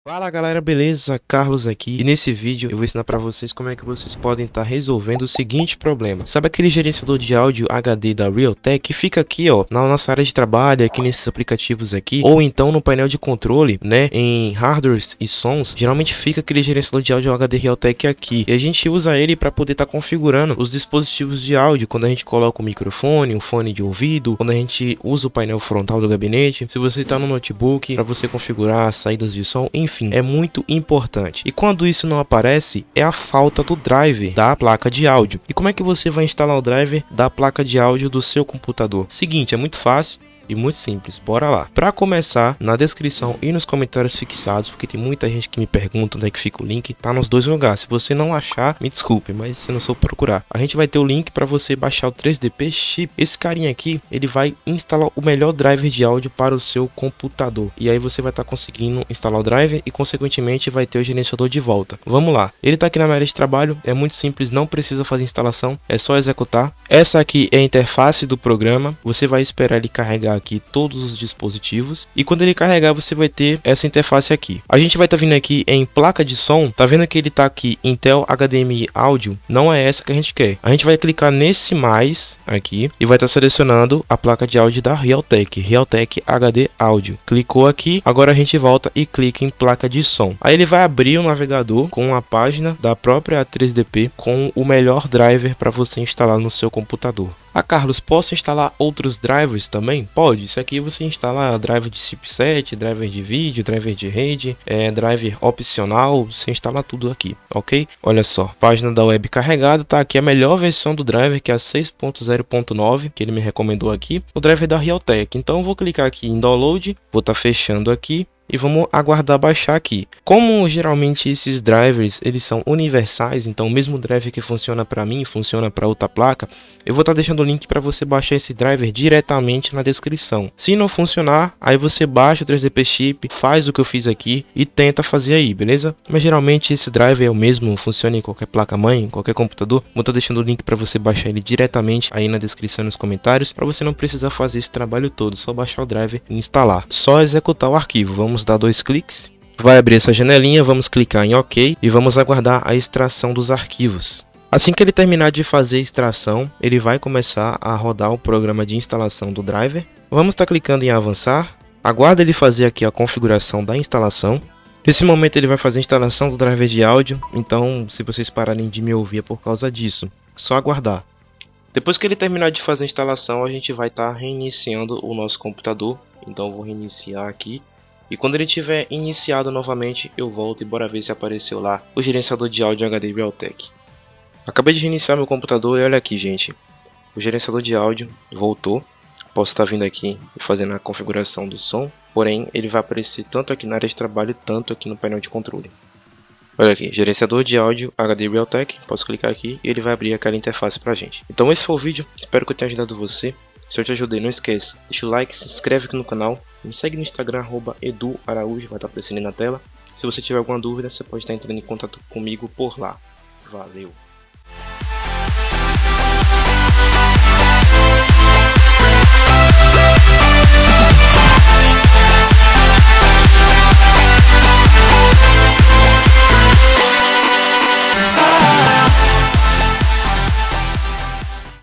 Fala galera, beleza? Carlos aqui e nesse vídeo eu vou ensinar pra vocês como é que vocês podem estar resolvendo o seguinte problema. Sabe aquele gerenciador de áudio HD da Realtek que fica aqui ó, na nossa área de trabalho, aqui nesses aplicativos aqui, ou então no painel de controle, né, em hardwares e sons, geralmente fica aquele gerenciador de áudio HD Realtek aqui. E a gente usa ele para poder estar configurando os dispositivos de áudio, quando a gente coloca o microfone, um fone de ouvido, quando a gente usa o painel frontal do gabinete, se você está no notebook, para você configurar as saídas de som, enfim. É muito importante. E quando isso não aparece, é a falta do driver da placa de áudio. E como é que você vai instalar o driver da placa de áudio do seu computador? Seguinte, é muito fácil e muito simples, bora lá. Para começar, na descrição e nos comentários fixados, porque tem muita gente que me pergunta onde é que fica o link, tá nos dois lugares. Se você não achar, me desculpe, mas se não sou procurar, a gente vai ter o link para você baixar o 3DP Chip. Esse carinha aqui, ele vai instalar o melhor driver de áudio para o seu computador, e aí você vai estar conseguindo instalar o driver e consequentemente vai ter o gerenciador de volta. Vamos lá, ele tá aqui na minha área de trabalho, é muito simples, não precisa fazer instalação, é só executar. Essa aqui é a interface do programa, você vai esperar ele carregar aqui todos os dispositivos e quando ele carregar você vai ter essa interface aqui. A gente vai estar vindo aqui em placa de som, tá vendo que ele tá aqui Intel HDMI áudio, não é essa que a gente quer. A gente vai clicar nesse mais aqui e vai estar selecionando a placa de áudio da Realtek HD áudio. Clicou aqui, agora a gente volta e clica em placa de som. Aí ele vai abrir o navegador com a página da própria 3DP com o melhor driver para você instalar no seu computador. Ah, Carlos, posso instalar outros drivers também? Pode, isso aqui você instala driver de chipset, driver de vídeo, driver de rede, driver opcional, você instala tudo aqui, ok? Olha só, página da web carregada, tá aqui a melhor versão do driver, que é a 6.0.9, que ele me recomendou aqui, o driver da Realtek. Então eu vou clicar aqui em download, vou estar fechando aqui. E vamos aguardar baixar aqui. Como geralmente esses drivers eles são universais, então o mesmo driver que funciona para mim funciona para outra placa, eu vou estar deixando o link para você baixar esse driver diretamente na descrição. Se não funcionar, aí você baixa o 3DP Chip, faz o que eu fiz aqui e tenta fazer aí, beleza? Mas geralmente esse driver é o mesmo, funciona em qualquer placa mãe, em qualquer computador. Vou estar deixando o link para você baixar ele diretamente aí na descrição e nos comentários, para você não precisar fazer esse trabalho todo, só baixar o driver e instalar. Só executar o arquivo. Vamos dar 2 cliques, vai abrir essa janelinha, vamos clicar em OK e vamos aguardar a extração dos arquivos. Assim que ele terminar de fazer a extração, ele vai começar a rodar o programa de instalação do driver. Vamos estar clicando em avançar, aguarda ele fazer aqui a configuração da instalação. Nesse momento ele vai fazer a instalação do driver de áudio, então se vocês pararem de me ouvir é por causa disso, só aguardar. Depois que ele terminar de fazer a instalação, a gente vai estar reiniciando o nosso computador, então eu vou reiniciar aqui. E quando ele tiver iniciado novamente, eu volto e bora ver se apareceu lá o gerenciador de áudio HD Realtek. Acabei de reiniciar meu computador e olha aqui, gente. O gerenciador de áudio voltou. Posso estar vindo aqui e fazendo a configuração do som. Porém, ele vai aparecer tanto aqui na área de trabalho, tanto aqui no painel de controle. Olha aqui, gerenciador de áudio HD Realtek. Posso clicar aqui e ele vai abrir aquela interface pra gente. Então esse foi o vídeo. Espero que eu tenha ajudado você. Se eu te ajudei, não esqueça, deixa o like, se inscreve aqui no canal, me segue no Instagram, @eduaraújo, vai estar aparecendo aí na tela. Se você tiver alguma dúvida, você pode estar entrando em contato comigo por lá. Valeu!